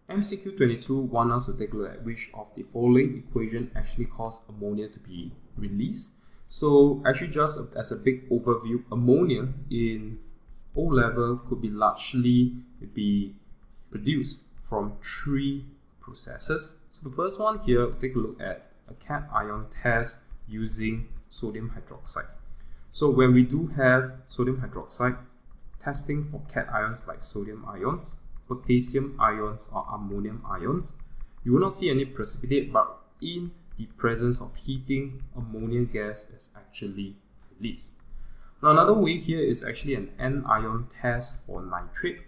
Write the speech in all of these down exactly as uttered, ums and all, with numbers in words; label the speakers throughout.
Speaker 1: M C Q twenty-two wants us to take a look at which of the following equation actually cause ammonia to be released. So actually, just as a big overview, ammonia in O level could be largely be produced from three processes. So the first one here, take a look at a cation test using sodium hydroxide. So when we do have sodium hydroxide, testing for cations like sodium ions, potassium ions or ammonium ions, you will not see any precipitate, but in the presence of heating, ammonia gas is actually released. Now another way here is actually an anion test for nitrate.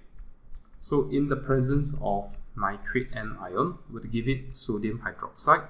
Speaker 1: So in the presence of nitrate anion, we'll give it sodium hydroxide,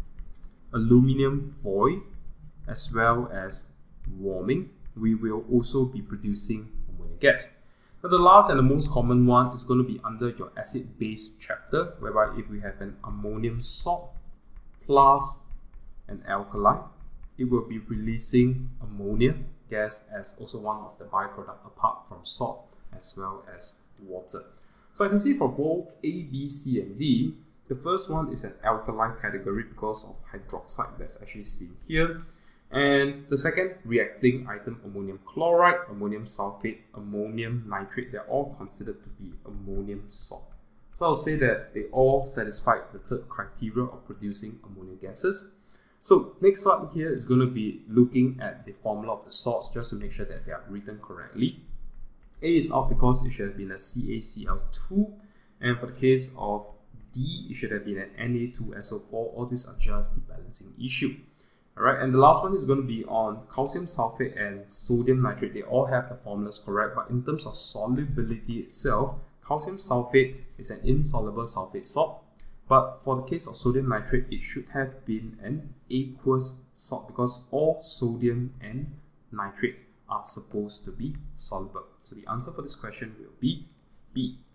Speaker 1: aluminum foil, as well as warming, we will also be producing ammonia gas. Now the last and the most common one is going to be under your acid-base chapter, whereby if we have an ammonium salt plus an alkali, it will be releasing ammonia gas as also one of the byproduct apart from salt as well as water. So I can see for both A, B, C and D, the first one is an alkaline category because of hydroxide that's actually seen here. And the second reacting item, ammonium chloride, ammonium sulfate, ammonium nitrate, they're all considered to be ammonium salt. So I'll say that they all satisfy the third criteria of producing ammonia gases. So next one here is going to be looking at the formula of the salts just to make sure that they are written correctly. A is out because it should have been a C A C L two, and for the case of D, it should have been an N A two S O four. All these are just the balancing issue. Alright, and the last one is going to be on calcium sulfate and sodium nitrate. They all have the formulas correct, but in terms of solubility itself, calcium sulfate is an insoluble sulfate salt. But for the case of sodium nitrate, it should have been an aqueous salt because all sodium and nitrates are supposed to be soluble. So the answer for this question will be B.